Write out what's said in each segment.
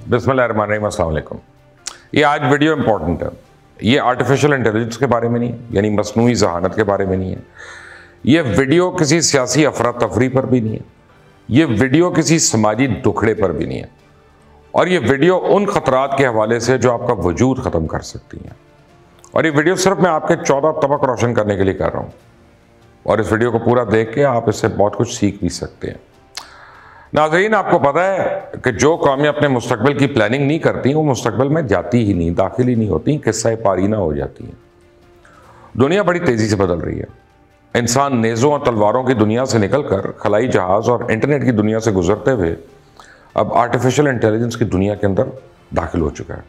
बिस्मिल्लाहिर्रहमानिर्रहीम, अस्सलाम वालेकुम। ये आज वीडियो इंपॉर्टेंट है। ये आर्टिफिशियल इंटेलिजेंस के बारे में नहीं है, यानी मसनूई ज़हानत के बारे में नहीं है। ये वीडियो किसी सियासी अफरा तफरी पर भी नहीं है। ये वीडियो किसी समाजी दुखड़े पर भी नहीं है। और ये वीडियो उन ख़तरात के हवाले से जो आपका वजूद ख़त्म कर सकती हैं। और ये वीडियो सिर्फ मैं आपके 14 तबक रोशन करने के लिए कर रहा हूँ। और इस वीडियो को पूरा देख के आप इससे बहुत कुछ सीख भी सकते हैं। नाज़रीन, आपको पता है कि जो कौमें अपने मुस्तकबिल की प्लानिंग नहीं करती वो मुस्तकबिल में जाती ही नहीं, दाखिल ही नहीं होती, किस्सा पारीना हो जाती हैं। दुनिया बड़ी तेज़ी से बदल रही है। इंसान नेज़ों और तलवारों की दुनिया से निकलकर खलाई जहाज़ और इंटरनेट की दुनिया से गुजरते हुए अब आर्टिफिशियल इंटेलिजेंस की दुनिया के अंदर दाखिल हो चुका है।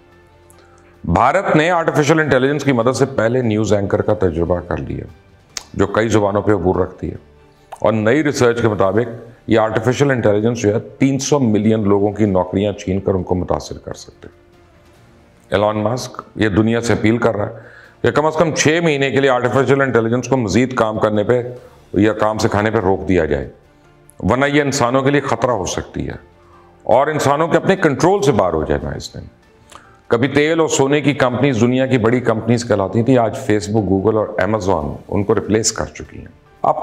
भारत ने आर्टिफिशियल इंटेलिजेंस की मदद से पहले न्यूज़ एंकर का तजुर्बा कर लिया, जो कई ज़ुबानों पर अबूर रखती है। और नई रिसर्च के मुताबिक ये आर्टिफिशियल इंटेलिजेंस जो है 300 मिलियन लोगों की नौकरियां छीन कर उनको मुतासिर कर सकते हैं। एलॉन मस्क ये दुनिया से अपील कर रहा है कि कम से कम 6 महीने के लिए आर्टिफिशियल इंटेलिजेंस को मजीद काम करने पे या काम सिखाने पे रोक दिया जाए, वरना ये इंसानों के लिए ख़तरा हो सकती है और इंसानों के अपने कंट्रोल से बाहर हो जाएगा। इसने कभी तेल और सोने की कंपनीज दुनिया की बड़ी कंपनीज कहलाती थी, आज फेसबुक, गूगल और अमेजॉन उनको रिप्लेस कर चुकी हैं। अब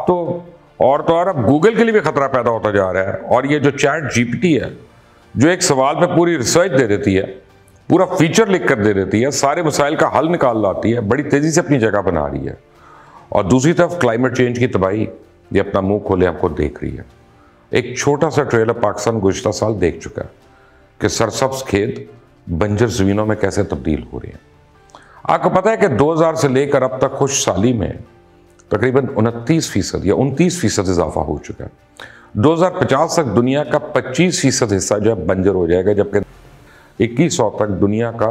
तो अब गूगल के लिए भी खतरा पैदा होता जा रहा है। और ये जो चैट जीपीटी है, जो एक सवाल पे पूरी रिसर्च दे देती है, पूरा फीचर लिख कर दे देती है, सारे मसाइल का हल निकाल लाती है, बड़ी तेजी से अपनी जगह बना रही है। और दूसरी तरफ क्लाइमेट चेंज की तबाही ये अपना मुंह खोले आपको देख रही है। एक छोटा सा ट्रेलर पाकिस्तान गुज़श्ता साल देख चुका है कि सरसब्ज खेत बंजर जमीनों में कैसे तब्दील हो रही हैं। आपको पता है कि 2000 से लेकर अब तक खुश साली में तकरीबन 29% या 29% इजाफा हो चुका है। 2050 तक दुनिया का 25% हिस्सा जो है बंजर हो जाएगा, जबकि 2100 तक दुनिया का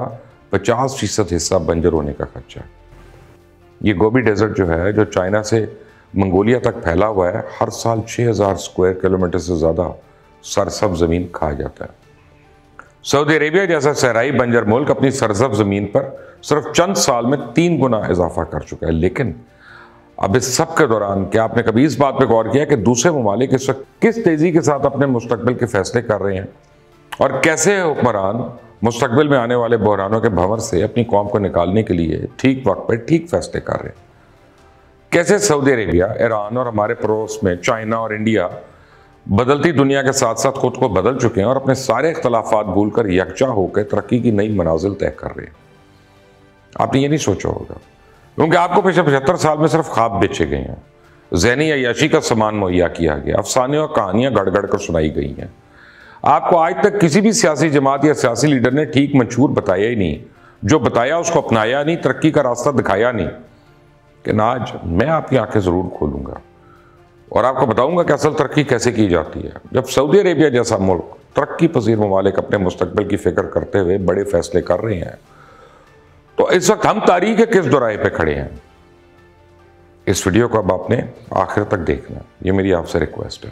50% हिस्सा बंजर होने का खर्चा है। ये गोबी डेजर्ट जो है, जो चाइना से मंगोलिया तक फैला हुआ है, हर साल 6000 स्क्वायर किलोमीटर से ज़्यादा सरसब्ज ज़मीन खा जाता है। सऊदी अरेबिया जैसा सहराई बंजर मुल्क अपनी सरसब्ज ज़मीन पर सिर्फ चंद साल में 3 गुना इजाफा कर चुका है। लेकिन अब इस सब के दौरान क्या आपने कभी इस बात पे गौर किया कि दूसरे ममालिक इस वक्त किस तेज़ी के साथ अपने मुस्तकबिल के फैसले कर रहे हैं और कैसे हुक्मरान मुस्तकबिल में आने वाले बहरानों के भंवर से अपनी कौम को निकालने के लिए ठीक वक्त पर ठीक फैसले कर रहे हैं। कैसे सऊदी अरेबिया, ईरान और हमारे पड़ोस में चाइना और इंडिया बदलती दुनिया के साथ साथ खुद को बदल चुके हैं और अपने सारे इख्तलाफात भूल कर यकजा होकर तरक्की की नई मनाजिल तय कर रहे हैं। आपने ये नहीं सोचा होगा, क्योंकि आपको पिछले 75 साल में सिर्फ ख्वाब बेचे गए हैं, ज़हनी अय्याशी का सामान मुहैया किया गया, अफसाने और कहानियां गढ़ गढ़ कर सुनाई गई हैं। आपको आज तक किसी भी सियासी जमात या सियासी लीडर ने ठीक मंशूर बताया ही नहीं, जो बताया उसको अपनाया नहीं, तरक्की का रास्ता दिखाया नहीं। कि ना आज मैं आपकी आंखें ज़रूर खोलूँगा और आपको बताऊँगा कि असल तरक्की कैसे की जाती है। जब सऊदी अरेबिया जैसा मुल्क, तरक्की पजीर ममालिक अपने मुस्तकबिल की फ़िक्र करते हुए बड़े फैसले कर रहे हैं, तो इस वक्त हम तारीख के किस दोराहे पे खड़े हैं। इस वीडियो को अब आपने आखिर तक देखना, ये मेरी आपसे रिक्वेस्ट है।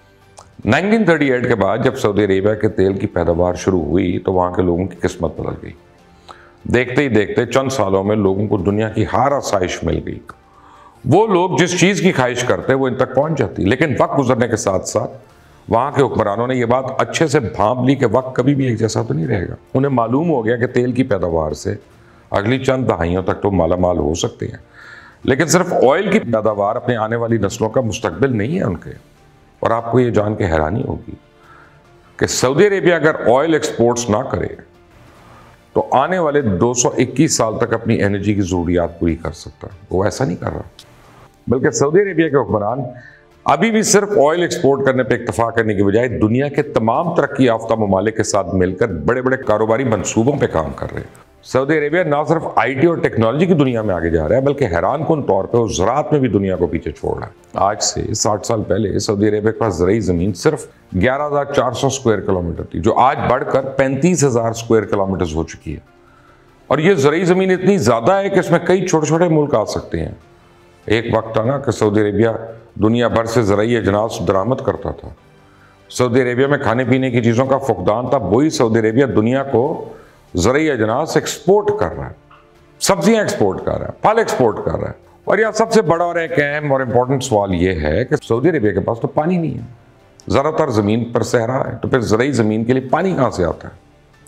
1938 के बाद जब सऊदी अरेबिया के तेल की पैदावार शुरू हुई तो वहाँ के लोगों की किस्मत बदल गई। देखते ही देखते चंद सालों में लोगों को दुनिया की हर आसाइश मिल गई। वो लोग जिस चीज़ की ख्वाहिश करते वो इन तक पहुँच जाती। लेकिन वक्त गुजरने के साथ साथ वहाँ के हुक्मरानों ने यह बात अच्छे से भांप ली कि वक्त कभी भी एक जैसा तो नहीं रहेगा। उन्हें मालूम हो गया कि तेल की पैदावार से अगली चंद दहाइयों तक तो मालामाल हो सकते हैं, लेकिन सिर्फ ऑयल की पैदावार अपने आने वाली नस्लों का मुस्तकबिल नहीं है उनके। और आपको ये जान के हैरानी होगी कि सऊदी अरेबिया अगर ऑयल एक्सपोर्ट्स ना करे तो आने वाले 221 साल तक अपनी एनर्जी की ज़रूरियात पूरी कर सकता है। वो ऐसा नहीं कर रहा, बल्कि सऊदी अरेबिया के हुक्मरान अभी भी सिर्फ ऑयल एक्सपोर्ट करने पर इक्तफा करने की बजाय दुनिया के तमाम तरक्की याफ्ता ममालिक के साथ मिलकर बड़े बड़े कारोबारी मंसूबों पर काम कर रहे हैं। सऊदी अरेबिया ना सिर्फ आईटी और टेक्नोलॉजी की दुनिया में आगे जा रहा है, बल्कि हैरानकुन तौर पे वो ज़राअत में भी दुनिया को पीछे छोड़ रहा है। आज से 60 साल पहले सऊदी अरेबिया के पास ज़रई ज़मीन सिर्फ 11,400 स्क्वायर किलोमीटर थी, जो आज बढ़कर 35,000 स्क्वायर किलोमीटर हो चुकी है। और ये ज़रई ज़मीन इतनी ज़्यादा है कि इसमें कई छोटे छोटे मुल्क आ सकते हैं। एक वक्त था ना कि सऊदी अरेबिया दुनिया भर से ज़रई अजनास दरामद करता था। सऊदी अरेबिया में खाने पीने की चीज़ों का फुकदान था। वही सऊदी अरेबिया दुनिया को ज़रई अजनास एक्सपोर्ट कर रहा है, सब्जियां एक्सपोर्ट कर रहा है, फल एक्सपोर्ट कर रहा है। और यह सबसे बड़ा और एक अहम और इम्पोर्टेंट सवाल ये है कि सऊदी अरेबिया के पास तो पानी नहीं है, ज़्यादातर ज़मीन पर सहरा है, तो फिर ज़रई ज़मीन के लिए पानी कहाँ से आता है?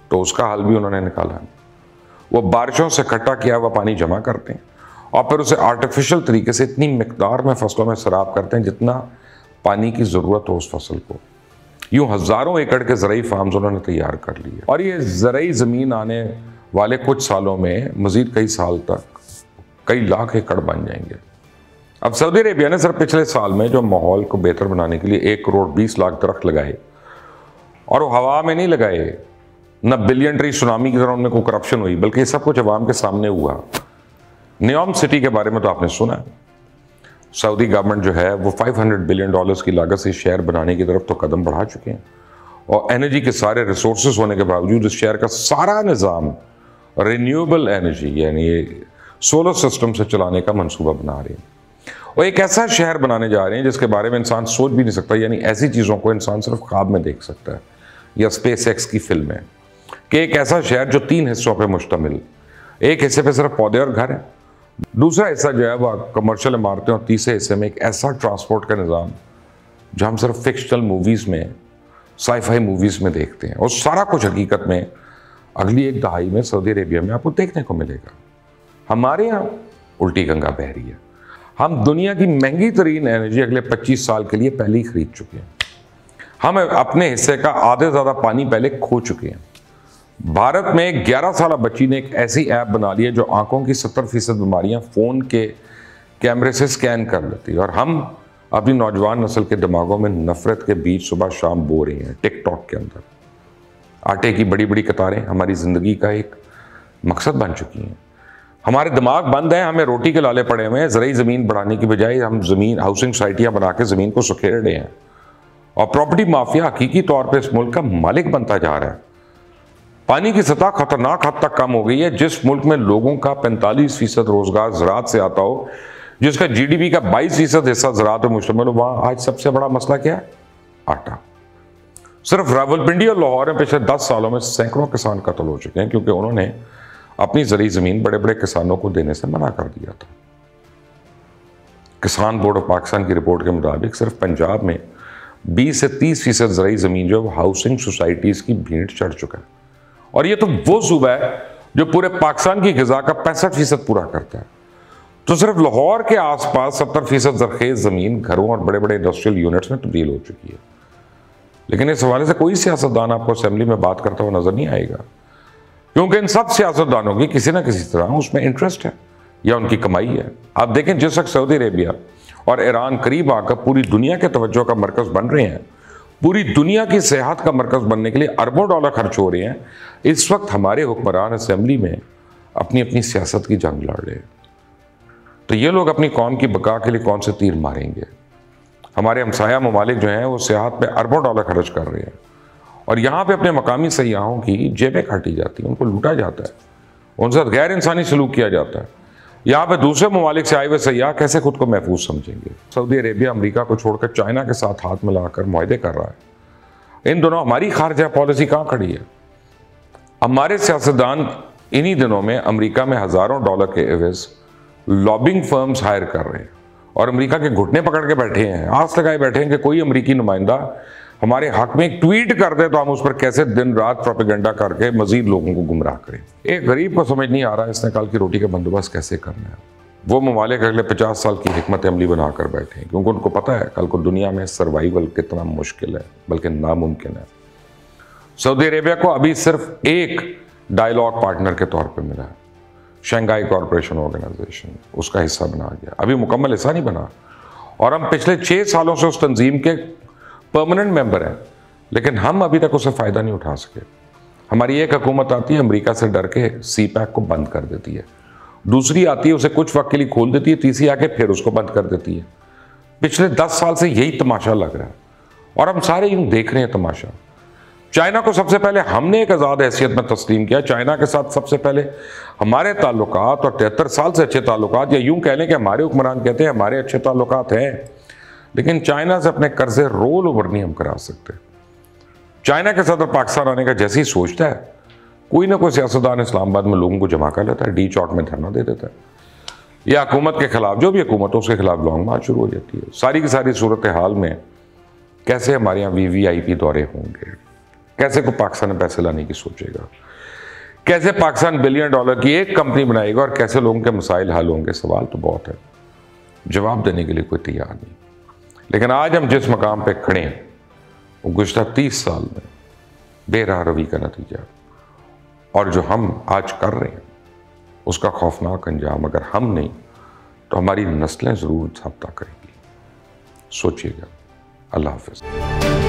तो उसका हल भी उन्होंने निकाला। वो बारिशों से इकट्ठा किया हुआ पानी जमा करते हैं और फिर उसे आर्टिफिशियल तरीके से इतनी मिकदार में फसलों में सराब करते हैं जितना पानी की ज़रूरत हो उस फसल को। यूं हज़ारों एकड़ के ज़राई फार्म्स उन्होंने तैयार कर लिए और ये ज़राई ज़मीन आने वाले कुछ सालों में मज़ीद कई साल तक कई लाख एकड़ बन जाएंगे। अब सऊदी अरेबिया ने सिर्फ पिछले साल में जो माहौल को बेहतर बनाने के लिए 1 करोड़ 20 लाख दरख्त लगाए, और वो हवा में नहीं लगाए, न बिलियन ट्री सुनामी की तरह उनमें कोई करप्शन हुई, बल्कि सब कुछ अवाम के सामने हुआ। नियोम सिटी के बारे में तो आपने सुना है। सऊदी गवर्नमेंट जो है वो $500 बिलियन की लागत से शहर बनाने की तरफ तो कदम बढ़ा चुके हैं और एनर्जी के सारे रिसोर्सेज होने के बावजूद इस शहर का सारा निज़ाम रिन्यूएबल एनर्जी यानी सोलर सिस्टम से चलाने का मंसूबा बना रहे हैं और एक ऐसा शहर बनाने जा रहे हैं जिसके बारे में इंसान सोच भी नहीं सकता। यानी ऐसी चीज़ों को इंसान सिर्फ ख्वाब में देख सकता है या स्पेस एक्स की फिल्म में, कि एक ऐसा शहर जो 3 हिस्सों पर मुश्तमिल, एक हिस्से पे सिर्फ पौधे और घर है, दूसरा हिस्सा जो है वह कमर्शियल इमारतें, और तीसरे हिस्से में एक ऐसा ट्रांसपोर्ट का निज़ाम जो हम सिर्फ फिक्शनल मूवीज़ में, साई-फाई मूवीज़ में देखते हैं। और सारा कुछ हकीकत में अगली 1 दहाई में सऊदी अरेबिया में आपको देखने को मिलेगा। हमारे यहाँ उल्टी गंगा बह रही है। हम दुनिया की महंगी तरीन एनर्जी अगले 25 साल के लिए पहले ही खरीद चुके हैं। हम अपने हिस्से का आधे से ज़्यादा पानी पहले खो चुके हैं। भारत में एक 11 साल बच्ची ने एक ऐसी ऐप बना ली है जो आंखों की 70% बीमारियां फ़ोन के कैमरे से स्कैन कर लेती है, और हम अपनी नौजवान नस्ल के दिमागों में नफरत के बीच सुबह शाम बो रहे हैं टिकटॉक के अंदर। आटे की बड़ी बड़ी कतारें हमारी ज़िंदगी का एक मकसद बन चुकी हैं। हमारे दिमाग बंद हैं, हमें रोटी के लाले पड़े हुए हैं। ज़राई ज़मीन बढ़ाने की बजाय हम ज़मीन हाउसिंग सोसाइटियाँ बना के ज़मीन को सुखेड़ रहे हैं और प्रॉपर्टी माफिया हकीकी तौर पर इस मुल्क का मालिक बनता जा रहा है। पानी की सतह खतरनाक हद तक कम हो गई है। जिस मुल्क में लोगों का 45% रोजगार ज़राअत से आता हो, जिसका GDP का 22% हिस्सा ज़राअत पर मुश्तमिल हो, वहाँ आज सबसे बड़ा मसला क्या है? आटा। सिर्फ रावलपिंडी और लाहौर में पिछले 10 सालों में सैकड़ों किसान कत्ल हो चुके हैं क्योंकि उन्होंने अपनी ज़राई ज़मीन बड़े बड़े किसानों को देने से मना कर दिया था। किसान बोर्ड ऑफ पाकिस्तान की रिपोर्ट के मुताबिक सिर्फ पंजाब में 20 से 30% ज़राई ज़मीन जो है हाउसिंग सोसाइटीज़ की भीड़ चढ़ चुका है, और ये तो वो सूबा है जो पूरे पाकिस्तान की ग़िज़ा का 65% पूरा करता है। तो सिर्फ लाहौर के आसपास 70% ज़रखेज़ ज़मीन घरों और बड़े बड़े इंडस्ट्रियल यूनिट्स में तब्दील हो चुकी है। लेकिन इस हवाले से कोई सियासतदान आपको असेंबली में बात करता हुआ नजर नहीं आएगा, क्योंकि इन सब सियासतदानों की किसी ना किसी तरह उसमें इंटरेस्ट है या उनकी कमाई है। आप देखें, जिस वक्त सऊदी अरेबिया और ईरान करीब आकर पूरी दुनिया के तवज्जो का मरकज बन रहे हैं, पूरी दुनिया की सेहत का मरकज बनने के लिए अरबों डॉलर खर्च हो रहे हैं, इस वक्त हमारे हुक्मरान असेंबली में अपनी अपनी सियासत की जंग लड़ रहे हैं। तो ये लोग अपनी कौम की बका के लिए कौन से तीर मारेंगे? हमारे हमसाया ममालिक जो हैं वो सेहत पे अरबों डॉलर खर्च कर रहे हैं, और यहाँ पे अपने मकामी सयाहों की जेबें काटी जाती हैं, उनको लूटा जाता है, उनसे गैर इंसानी सलूक किया जाता है। यहाँ पे दूसरे ममालिक से आए हुए सयाह कैसे खुद को महफूज समझेंगे? सऊदी अरेबिया अमेरिका को छोड़कर चाइना के साथ हाथ मिलाकर मुआहदे कर रहा है। इन दोनों हमारी खारजा पॉलिसी कहाँ खड़ी है? हमारे सियासतदान इन्हीं दिनों में अमेरिका में हज़ारों डॉलर के एवज लॉबिंग फर्म्स हायर कर रहे हैं और अमेरिका के घुटने पकड़ के बैठे हैं, आस लगाए बैठे हैं कि कोई अमेरिकी नुमाइंदा हमारे हक में एक ट्वीट कर दे तो हम उस पर कैसे दिन रात प्रोपेगेंडा करके मजीद लोगों को गुमराह करें। एक गरीब को समझ नहीं आ रहा इसने कल की रोटी का बंदोबस्त कैसे करना है। वो ममालिक अगले 50 साल की हिकमत अमली बनाकर बैठे हैं, क्योंकि उनको पता है कल को दुनिया में सर्वाइवल कितना मुश्किल है, बल्कि नामुमकिन है। सऊदी अरेबिया को अभी सिर्फ एक डायलॉग पार्टनर के तौर पर मिला है, शंघाई कॉरपोरेशन ऑर्गेनाइजेशन, उसका हिस्सा बना गया, अभी मुकम्मल हिस्सा नहीं बना, और हम पिछले 6 सालों से उस तंजीम के परमानेंट मेंबर हैं, लेकिन हम अभी तक उससे फ़ायदा नहीं उठा सके। हमारी एक हुकूमत आती है, अमेरिका से डर के CPEC को बंद कर देती है, दूसरी आती है उसे कुछ वक्त के लिए खोल देती है, तीसरी आके फिर उसको बंद कर देती है। पिछले 10 साल से यही तमाशा लग रहा है और हम सारे यूँ देख रहे हैं तमाशा। चाइना को सबसे पहले हमने एक आज़ाद हैसियत में तस्लीम किया। चाइना के साथ सबसे पहले हमारे ताल्लुकात और 73 साल से अच्छे ताल्लुकात, या यूँ कह लें कि हमारे हुक्मरान कहते हैं हमारे अच्छे ताल्लुकात हैं, लेकिन चाइना से अपने कर्जे रोल ओवर नहीं हम करा सकते। चाइना के सदर पाकिस्तान आने का जैसे ही सोचता है, कोई ना कोई सियासतदान इस्लामाबाद में लोगों को जमा कर लेता है, डी चौक में धरना दे देता है, या हुकूमत के खिलाफ, जो भी हुकूमत हो उसके खिलाफ लॉन्ग मार्च शुरू हो जाती है। सारी की सारी सूरत हाल में कैसे हमारे यहाँ VVIP दौरे होंगे, कैसे को पाकिस्तान में पैसे लाने की सोचेगा, कैसे पाकिस्तान बिलियन डॉलर की एक कंपनी बनाएगा और कैसे लोगों के मसाइल हल होंगे। सवाल तो बहुत है, जवाब देने के लिए कोई तैयार नहीं। लेकिन आज हम जिस मकाम पे खड़े हैं वो गुज़श्ता 30 साल में बेराह रवी का नतीजा, और जो हम आज कर रहे हैं उसका खौफनाक अंजाम अगर हम नहीं तो हमारी नस्लें ज़रूर ज़ाब्ता करेंगी। सोचिएगा। अल्लाह हाफ़िज़।